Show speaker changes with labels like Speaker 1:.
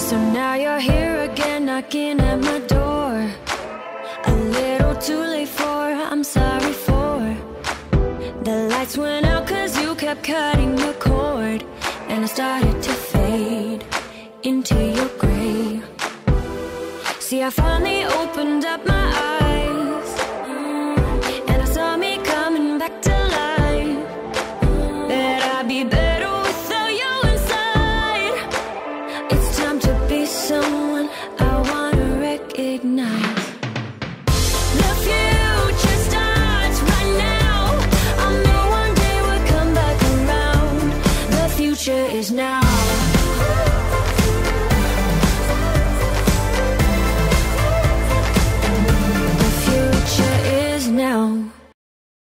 Speaker 1: So now you're here again, knocking at my door. A little too late for, I'm sorry for. The lights went out cause you kept cutting the cord, and I started to fade into your gray. See, I finally opened up my eyes.